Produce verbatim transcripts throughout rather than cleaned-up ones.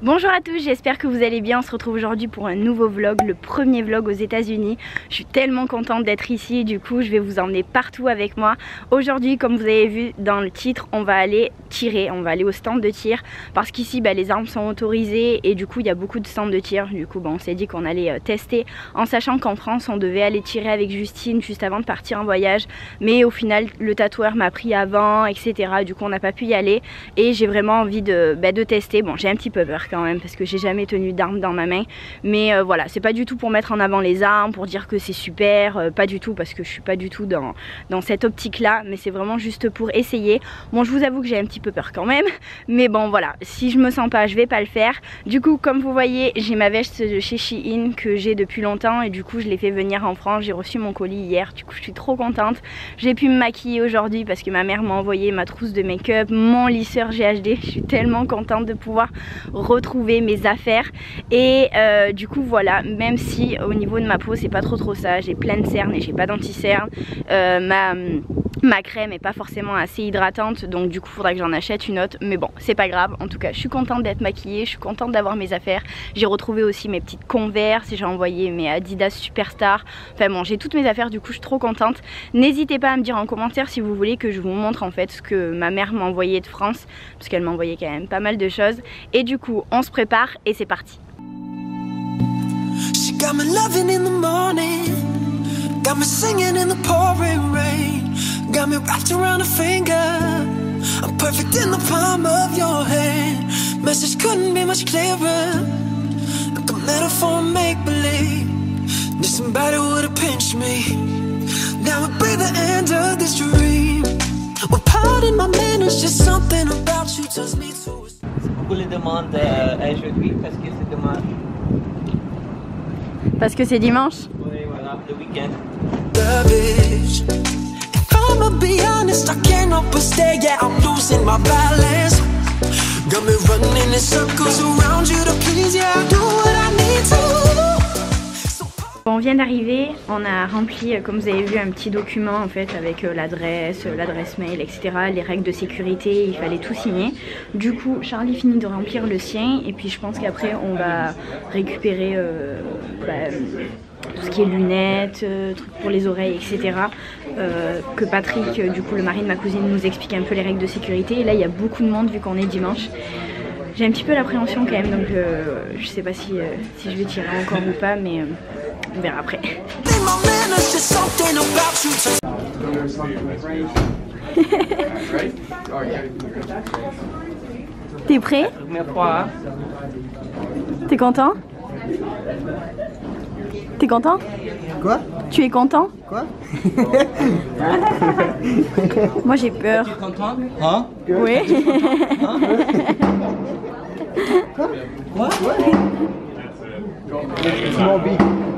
Bonjour à tous, j'espère que vous allez bien. On se retrouve aujourd'hui pour un nouveau vlog, le premier vlog aux États-Unis. Je suis tellement contente d'être ici, du coup je vais vous emmener partout avec moi. Aujourd'hui, comme vous avez vu dans le titre, on va aller tirer, on va aller au stand de tir parce qu'ici bah, les armes sont autorisées et du coup il y a beaucoup de stands de tir. Du coup bah, on s'est dit qu'on allait euh, tester en sachant qu'en France on devait aller tirer avec Justine juste avant de partir en voyage, mais au final le tatoueur m'a pris avant, et cetera. Du coup on n'a pas pu y aller et j'ai vraiment envie de, bah, de tester. Bon, j'ai un petit peu peur quand même parce que j'ai jamais tenu d'armes dans ma main, mais euh, voilà, c'est pas du tout pour mettre en avant les armes, pour dire que c'est super, euh, pas du tout, parce que je suis pas du tout dans, dans cette optique là, mais c'est vraiment juste pour essayer. Bon, je vous avoue que j'ai un petit peu peur quand même, mais bon voilà, si je me sens pas, je vais pas le faire. Du coup, comme vous voyez, j'ai ma veste de chez Shein que j'ai depuis longtemps et du coup je l'ai fait venir en France. J'ai reçu mon colis hier, du coup je suis trop contente. J'ai pu me maquiller aujourd'hui parce que ma mère m'a envoyé ma trousse de make-up, mon lisseur G H D. Je suis tellement contente de pouvoir retrouver mes affaires et euh, du coup voilà, même si au niveau de ma peau c'est pas trop trop ça, j'ai plein de cernes et j'ai pas d'anti-cernes, euh, ma ma crème est pas forcément assez hydratante, donc du coup faudra que j'en achète une autre, mais bon c'est pas grave. En tout cas je suis contente d'être maquillée, je suis contente d'avoir mes affaires. J'ai retrouvé aussi mes petites Converse et j'ai envoyé mes Adidas Superstar. Enfin bon, j'ai toutes mes affaires, du coup je suis trop contente. N'hésitez pas à me dire en commentaire si vous voulez que je vous montre en fait ce que ma mère m'a envoyé de France, parce qu'elle m'a envoyé quand même pas mal de choses. Et du coup on se prépare et c'est parti. She got me loving in the morning, got me singing in the pouring rain, got me wrapped around a finger, I'm perfect in the palm of your hand. Message couldn't be much clearer, like a metaphor make-believe, that somebody would've pinched me. Now would be the end of this dream. Well, pardon my manners, just something about you turns me to. Beaucoup les demandent euh, aujourd'hui parce que c'est dimanche. Parce que c'est dimanche? Oui, voilà, le week-end. If I'ma be honest, I can't help but stay, yeah, I'm losing my balance. Got me running in circles around you to please, yeah, I do what I need to. Bon, on vient d'arriver, on a rempli, comme vous avez vu, un petit document en fait avec euh, l'adresse, euh, l'adresse mail, et cetera. Les règles de sécurité, il fallait tout signer. Du coup, Charlie finit de remplir le sien et puis je pense qu'après on va récupérer euh, bah, tout ce qui est lunettes, euh, trucs pour les oreilles, et cetera. Euh, que Patrick, euh, du coup le mari de ma cousine, nous explique un peu les règles de sécurité. Et là, il y a beaucoup de monde vu qu'on est dimanche. J'ai un petit peu l'appréhension quand même, donc euh, je sais pas si, euh, si je vais tirer encore ou pas, mais euh, on verra après. T'es prêt? Première fois. T'es content? T'es content? Quoi? Tu es content? Quoi? Moi j'ai peur. Tu es content? Hein? Oui. Hein? Quoi? Quoi? It's more big.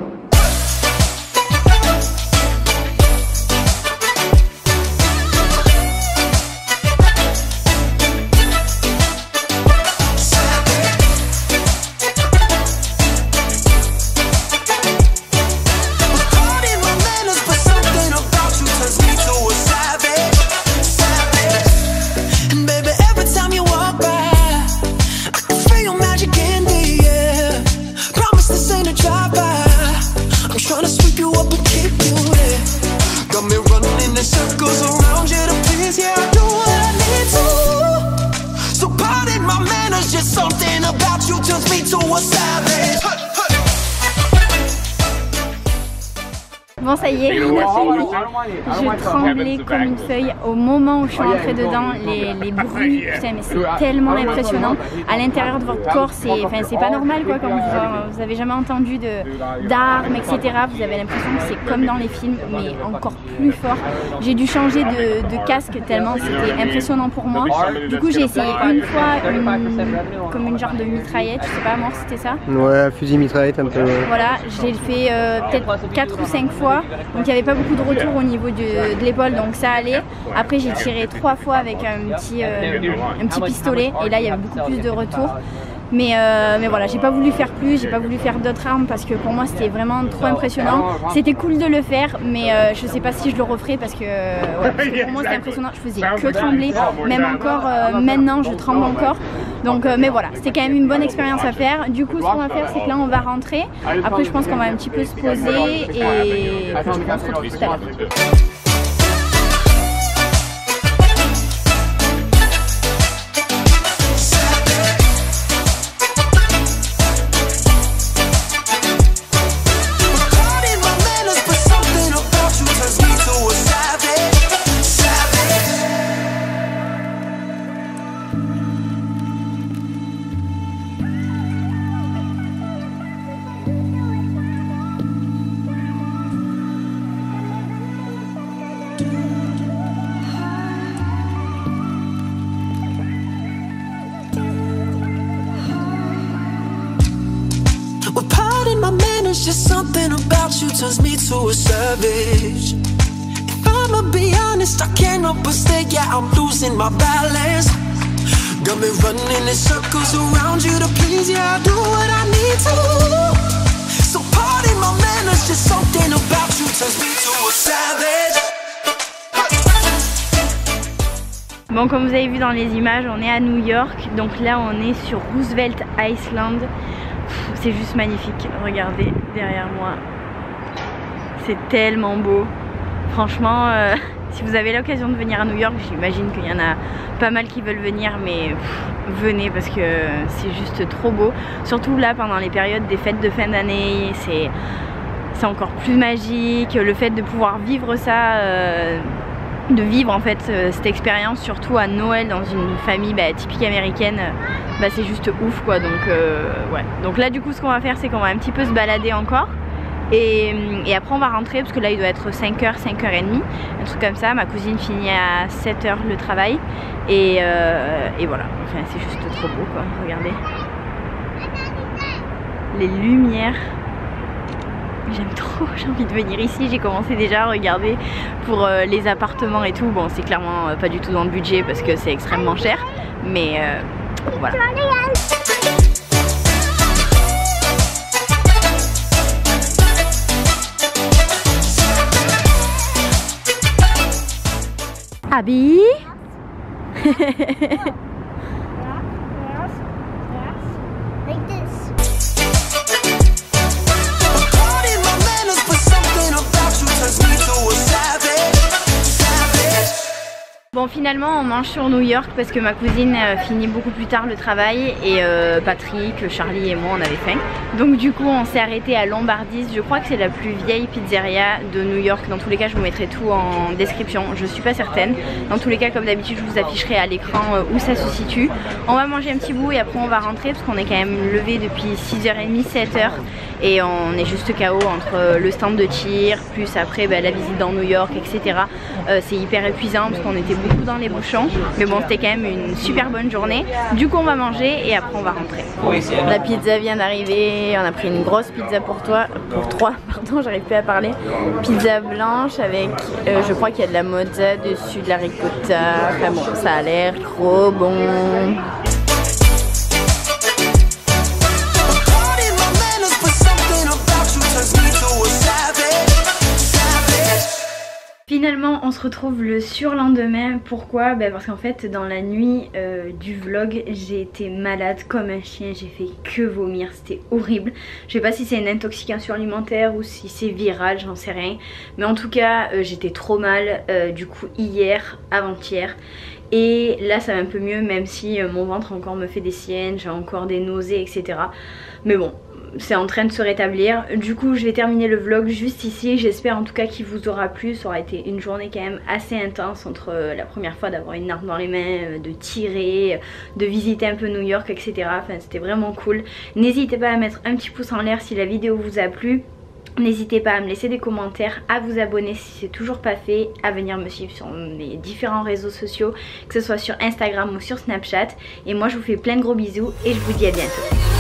Bon, ça y est, on a fini. Je tremblais comme une feuille au moment où je suis rentrée dedans. Les, les bruits, putain, mais c'est tellement impressionnant. À l'intérieur de votre corps, c'est enfin, c'est pas normal quoi. Quand vous, vous avez jamais entendu d'armes, et cetera. Vous avez l'impression que c'est comme dans les films, mais encore plus fort. J'ai dû changer de, de casque tellement c'était impressionnant pour moi. Du coup, j'ai essayé une fois une, comme une genre de mitraillette, je sais pas, moi c'était ça. Ouais, fusil mitraillette un peu. Ouais. Voilà, j'ai fait euh, peut-être quatre ou cinq fois. Donc il n'y avait pas beaucoup de retour au niveau de, de l'épaule, donc ça allait. Après j'ai tiré trois fois avec un petit, euh, un petit pistolet et là il y avait beaucoup plus de retour. Mais, euh, mais voilà, j'ai pas voulu faire plus, j'ai pas voulu faire d'autres armes parce que pour moi c'était vraiment trop impressionnant. C'était cool de le faire, mais euh, je sais pas si je le referai parce que, ouais, parce que pour moi c'était impressionnant. Je faisais que trembler, même encore euh, maintenant je tremble encore. Donc, euh, mais voilà, c'était quand même une bonne expérience à faire. Du coup, ce qu'on va faire, c'est que là on va rentrer. Après, je pense qu'on va un petit peu se poser et puis, on se retrouve tout à l'heure. Just something about you turns me to a savage. If I'ma be honest, I can't help but stay. Yeah, I'm losing my balance. Got me running in circles around you to please. Yeah, I do what I need to. So pardon my manners, just something about you turns me to a savage. Bon, comme vous avez vu dans les images, on est à New York. Donc là, on est sur Roosevelt Island. C'est juste magnifique, regardez derrière moi, c'est tellement beau. Franchement, euh, si vous avez l'occasion de venir à New York, j'imagine qu'il y en a pas mal qui veulent venir, mais pff, venez parce que c'est juste trop beau. Surtout là, pendant les périodes des fêtes de fin d'année, c'est c'est encore plus magique. Le fait de pouvoir vivre ça, euh, de vivre en fait euh, cette expérience, surtout à Noël dans une famille bah, typique américaine, bah, c'est juste ouf quoi. Donc euh, ouais, donc là du coup ce qu'on va faire, c'est qu'on va un petit peu se balader encore et, et après on va rentrer parce que là il doit être cinq heures, cinq heures trente, un truc comme ça. Ma cousine finit à sept heures le travail et, euh, et voilà, enfin c'est juste trop beau quoi, regardez les lumières. J'aime trop, j'ai envie de venir ici. J'ai commencé déjà à regarder pour euh, les appartements et tout. Bon, c'est clairement euh, pas du tout dans le budget parce que c'est extrêmement cher. Mais euh, voilà. Abby. Like this. Bon, finalement on mange sur New York parce que ma cousine euh, finit beaucoup plus tard le travail et euh, Patrick, Charlie et moi on avait faim. Donc du coup on s'est arrêté à Lombardi's. Je crois que c'est la plus vieille pizzeria de New York. Dans tous les cas je vous mettrai tout en description, je suis pas certaine. Dans tous les cas comme d'habitude je vous afficherai à l'écran euh, où ça se situe. On va manger un petit bout et après on va rentrer parce qu'on est quand même levé depuis six heures trente, sept heures. Et on est juste K O entre le stand de tir, plus après bah, la visite dans New York, et cetera. Euh, c'est hyper épuisant parce qu'on était beaucoup dans les bouchons. Mais bon, c'était quand même une super bonne journée. Du coup, on va manger et après, on va rentrer. La pizza vient d'arriver. On a pris une grosse pizza pour toi, pour trois. Pardon, j'arrive plus à parler. Pizza blanche avec, euh, je crois qu'il y a de la mozza dessus, de la ricotta. Enfin bon, ça a l'air trop bon. Finalement on se retrouve le surlendemain. Pourquoi? Bah parce qu'en fait dans la nuit euh, du vlog j'ai été malade comme un chien, j'ai fait que vomir, c'était horrible. Je sais pas si c'est une intoxication alimentaire ou si c'est viral, j'en sais rien. Mais en tout cas euh, j'étais trop mal euh, du coup hier, avant-hier. Et là ça va un peu mieux même si euh, mon ventre encore me fait des siennes, j'ai encore des nausées et cetera. Mais bon, c'est en train de se rétablir. Du coup je vais terminer le vlog juste ici. J'espère en tout cas qu'il vous aura plu. Ça aura été une journée quand même assez intense entre la première fois d'avoir une arme dans les mains, de tirer, de visiter un peu New York, et cetera. Enfin c'était vraiment cool. N'hésitez pas à mettre un petit pouce en l'air si la vidéo vous a plu. N'hésitez pas à me laisser des commentaires, à vous abonner si c'est toujours pas fait, à venir me suivre sur mes différents réseaux sociaux, que ce soit sur Instagram ou sur Snapchat. Et moi je vous fais plein de gros bisous et je vous dis à bientôt.